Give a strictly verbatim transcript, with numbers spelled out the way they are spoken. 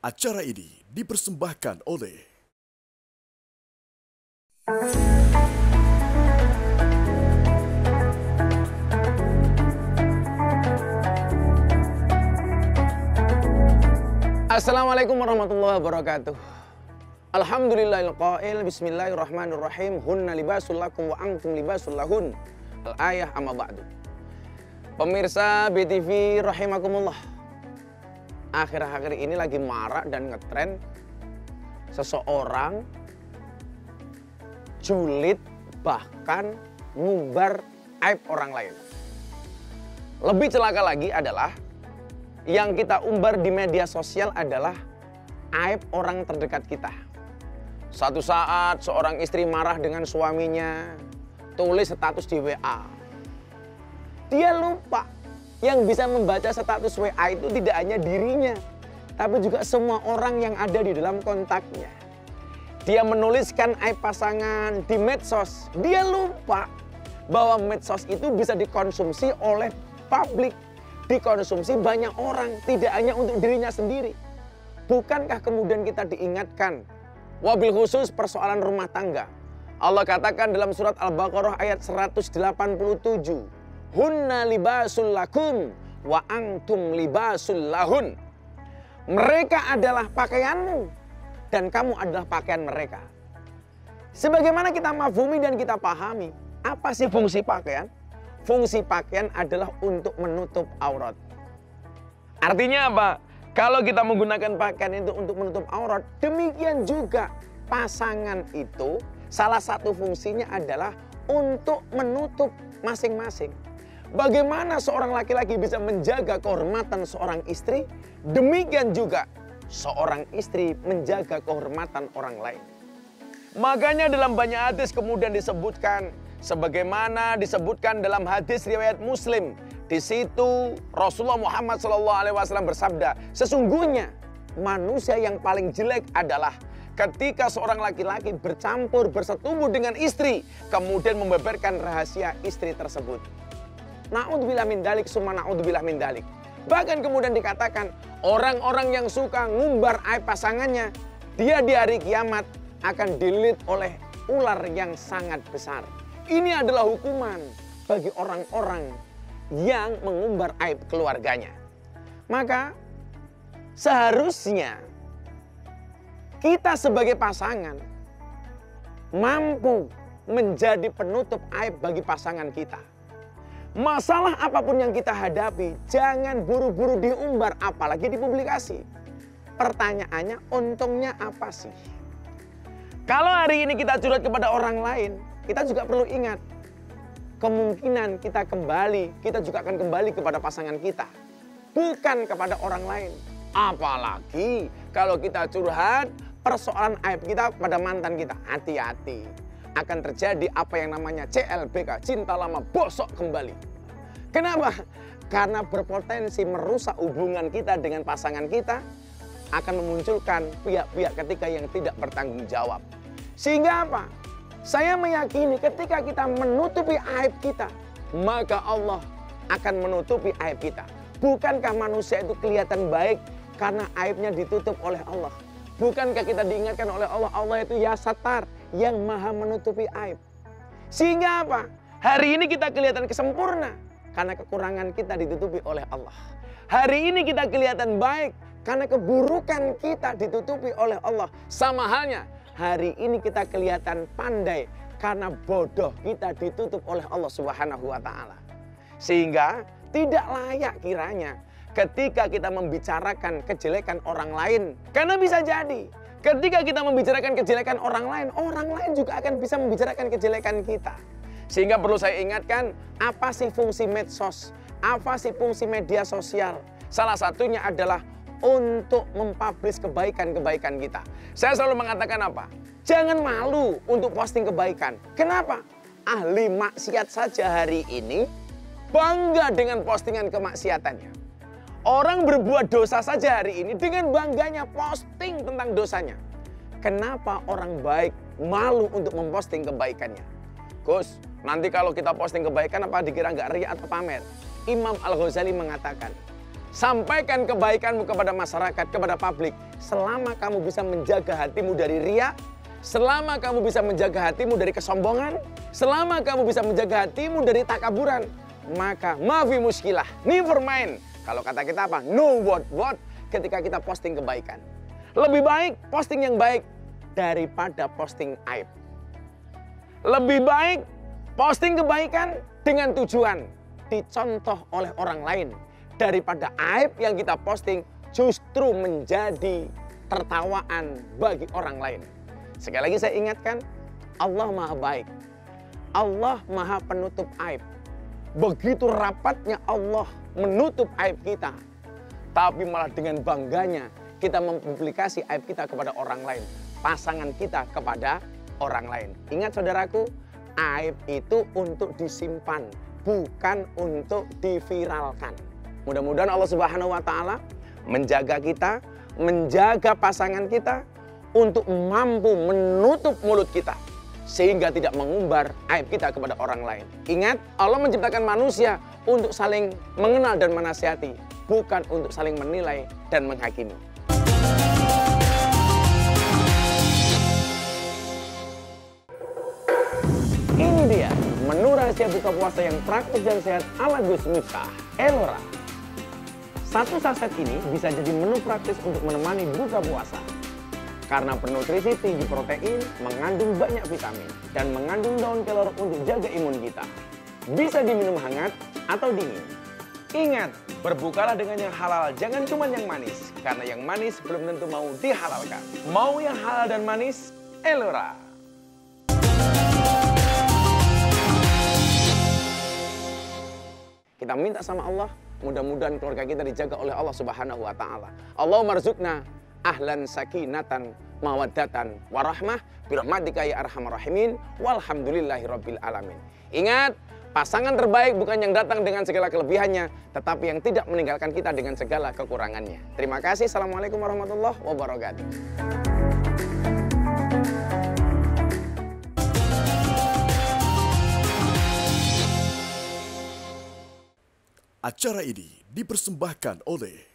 Acara ini dipersembahkan oleh Assalamualaikum warahmatullahi wabarakatuh. Alhamdulillahil qail bismillahirrahmanirrahim hunna libasul lakum wa antum libasul lahun. Al-ayah amma ba'du. Pemirsa B T V rahimakumullah. Akhir-akhir ini lagi marak dan ngetren seseorang julid bahkan ngumbar aib orang lain. Lebih celaka lagi adalah yang kita umbar di media sosial adalah aib orang terdekat kita. Suatu saat seorang istri marah dengan suaminya, tulis status di W A. Dia lupa yang bisa membaca status W A itu tidak hanya dirinya, tapi juga semua orang yang ada di dalam kontaknya. Dia menuliskan aib pasangan di medsos. Dia lupa bahwa medsos itu bisa dikonsumsi oleh publik, dikonsumsi banyak orang, tidak hanya untuk dirinya sendiri. Bukankah kemudian kita diingatkan, wabil khusus persoalan rumah tangga. Allah katakan dalam surat Al-Baqarah ayat seratus delapan puluh tujuh, hunna libasul lakum wa antum libasul lahun. Mereka adalah pakaianmu dan kamu adalah pakaian mereka. Sebagaimana kita mafhumi dan kita pahami, apa sih fungsi pakaian? Fungsi pakaian adalah untuk menutup aurat. Artinya apa? Kalau kita menggunakan pakaian itu untuk menutup aurat, demikian juga pasangan itu salah satu fungsinya adalah untuk menutup masing-masing. Bagaimana seorang laki-laki bisa menjaga kehormatan seorang istri, demikian juga seorang istri menjaga kehormatan orang lain. Makanya dalam banyak hadis kemudian disebutkan, sebagaimana disebutkan dalam hadis riwayat Muslim, di situ Rasulullah Muhammad shallallahu alaihi wasallam bersabda, sesungguhnya manusia yang paling jelek adalah ketika seorang laki-laki bercampur bersetubuh dengan istri, kemudian membeberkan rahasia istri tersebut. Na'udzubillah min dalik, summa na'udzubillah min dalik. Bahkan kemudian dikatakan, orang-orang yang suka ngumbar aib pasangannya, dia di hari kiamat akan dililit oleh ular yang sangat besar. Ini adalah hukuman bagi orang-orang yang mengumbar aib keluarganya. Maka seharusnya kita sebagai pasangan mampu menjadi penutup aib bagi pasangan kita. Masalah apapun yang kita hadapi, jangan buru-buru diumbar, apalagi dipublikasi. Pertanyaannya, untungnya apa sih? Kalau hari ini kita curhat kepada orang lain, kita juga perlu ingat, kemungkinan kita kembali, kita juga akan kembali kepada pasangan kita, bukan kepada orang lain. Apalagi kalau kita curhat persoalan aib kita pada mantan kita, hati-hati. Akan terjadi apa yang namanya C L B K, cinta lama bosok kembali. Kenapa? Karena berpotensi merusak hubungan kita dengan pasangan kita, akan memunculkan pihak-pihak ketika yang tidak bertanggung jawab. Sehingga apa? Saya meyakini ketika kita menutupi aib kita, maka Allah akan menutupi aib kita. Bukankah manusia itu kelihatan baik karena aibnya ditutup oleh Allah? Bukankah kita diingatkan oleh Allah, Allah itu ya Sattar, yang maha menutupi aib. Sehingga apa? Hari ini kita kelihatan kesempurna karena kekurangan kita ditutupi oleh Allah. Hari ini kita kelihatan baik karena keburukan kita ditutupi oleh Allah. Sama halnya, hari ini kita kelihatan pandai karena bodoh kita ditutup oleh Allah Subhanahu wa taala. Sehingga tidak layak kiranya ketika kita membicarakan kejelekan orang lain. Karena bisa jadi ketika kita membicarakan kejelekan orang lain, orang lain juga akan bisa membicarakan kejelekan kita. Sehingga perlu saya ingatkan, apa sih fungsi medsos? Apa sih fungsi media sosial? Salah satunya adalah untuk mempublish kebaikan-kebaikan kita. Saya selalu mengatakan apa? Jangan malu untuk posting kebaikan. Kenapa? Ahli maksiat saja hari ini bangga dengan postingan kemaksiatannya. Orang berbuat dosa saja hari ini dengan bangganya posting tentang dosanya. Kenapa orang baik malu untuk memposting kebaikannya? Gus, nanti kalau kita posting kebaikan apa dikira nggak riya atau pamer? Imam Al-Ghazali mengatakan, Sampaikan kebaikanmu kepada masyarakat, kepada publik. Selama kamu bisa menjaga hatimu dari riya, selama kamu bisa menjaga hatimu dari kesombongan, selama kamu bisa menjaga hatimu dari takaburan, maka mafi muskilah, never mind. Kalau kata kita apa? No what what ketika kita posting kebaikan. Lebih baik posting yang baik daripada posting aib. Lebih baik posting kebaikan dengan tujuan dicontoh oleh orang lain daripada aib yang kita posting justru menjadi tertawaan bagi orang lain. Sekali lagi saya ingatkan, Allah Maha Baik. Allah Maha Penutup aib. Begitu rapatnya Allah menutup aib kita, tapi malah dengan bangganya kita mempublikasi aib kita kepada orang lain, pasangan kita kepada orang lain. Ingat saudaraku, aib itu untuk disimpan, bukan untuk diviralkan. Mudah-mudahan Allah Subhanahu wa taala menjaga kita, menjaga pasangan kita untuk mampu menutup mulut kita sehingga tidak mengumbar aib kita kepada orang lain. Ingat, Allah menciptakan manusia untuk saling mengenal dan menasihati, bukan untuk saling menilai dan menghakimi. Ini dia menu rahasia buka puasa yang praktis dan sehat ala Gus Miftah, Elora. Satu saset ini bisa jadi menu praktis untuk menemani buka puasa. Karena bernutrisi tinggi protein, mengandung banyak vitamin, dan mengandung daun kelor untuk jaga imun kita. Bisa diminum hangat atau dingin. Ingat, berbukalah dengan yang halal, jangan cuma yang manis. Karena yang manis belum tentu mau dihalalkan. Mau yang halal dan manis, Elora. Kita minta sama Allah, mudah-mudahan keluarga kita dijaga oleh Allah Subhanahu wa taala. Allahumma rzuqna ahlan sakinatan mawaddatan warahmah birahmatika ya arhamar rahimin walhamdulillahi rabbil alamin. Ingat, pasangan terbaik bukan yang datang dengan segala kelebihannya, tetapi yang tidak meninggalkan kita dengan segala kekurangannya. Terima kasih. Assalamualaikum warahmatullahi wabarakatuh. Acara ini dipersembahkan oleh